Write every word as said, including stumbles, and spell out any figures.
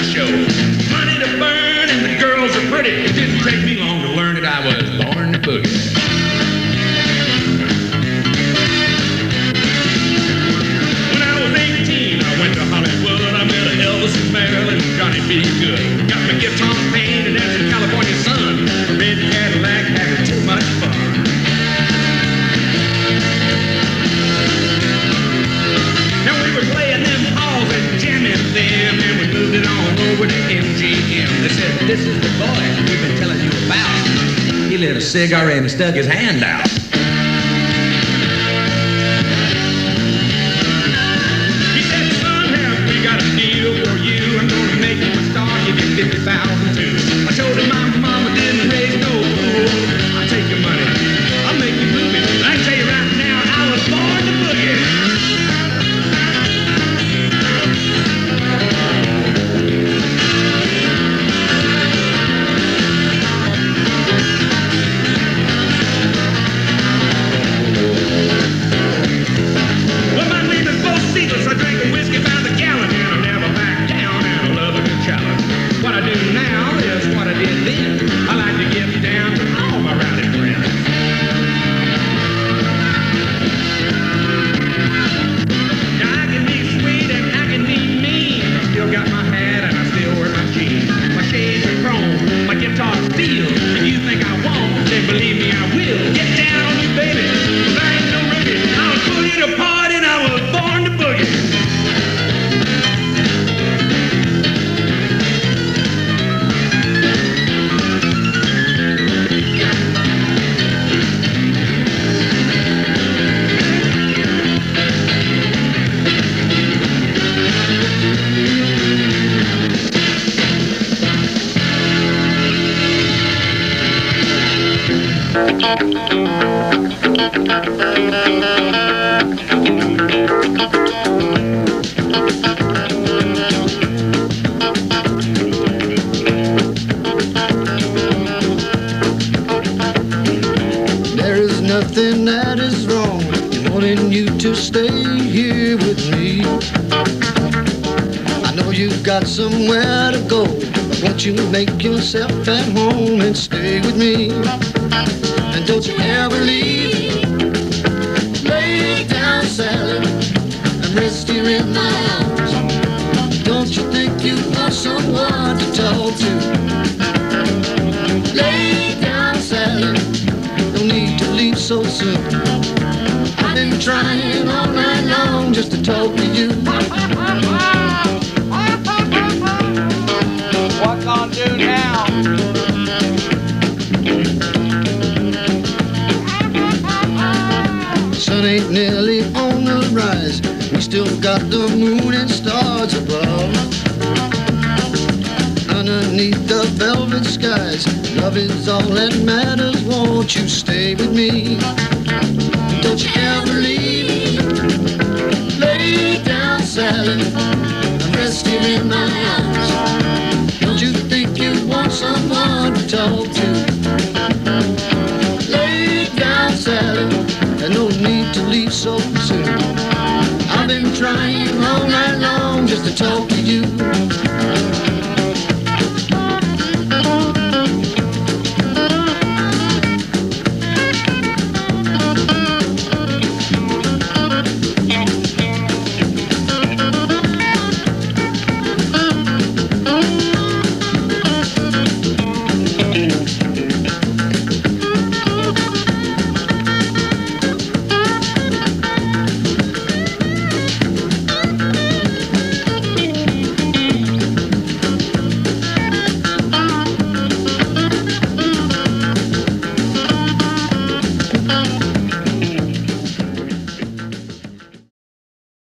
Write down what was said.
show. Money to burn and the girls are pretty. It didn't take me long to learn that I was born to boogie. When I was eighteen, I went to Hollywood. I met Elvis and Marilyn and Johnny B. Good. Got my guitar painted as the California sun. A red Cadillac having too much fun. Now we were playing them halls and jamming them, and we moved it on over to M G M. They said, this is the boy we've been telling you about. He lit a cigar and stuck his hand out. He said, son, have we got a deal for you? I'm gonna make you a star, give you fifty thousand too. I told him my mama didn't raise no fool. I'll take your money, I'll make you move it. I can tell you right now, I was born to boogie. I drank a whiskey by the gallon and I never back down, and I love a good challenge. What I do now is what I did then. I like to get down to all my rowdy friends. Now I can be sweet and I can be mean. I still got my hat and I still wear my jeans. My shades are chrome, my guitar's steel. If you think I won't, then believe me I will. Get down on me, baby, 'cause I ain't no rookie. I'll pull you to part and I was born to boogie. There is nothing that is wrong in wanting you to stay here with me. I know you've got somewhere to go, but won't you make yourself at home and stay with me? And don't you ever leave. Lay down, Sally, and rest here in my arms. Don't you think you want someone to talk to? Lay down, Sally, no need to leave so soon. I've been trying all night long just to talk to you. What gonna do now? Sun ain't nearly on the rise. We still got the moon and stars above. Underneath the velvet skies, love is all that matters. Won't you stay with me? Don't you ever leave. Lay down, Sally, and rest here in my arms. Don't you think you want someone to talk to? Lay down, Sally, and no need to leave so soon. I've been trying all night long just to talk to you.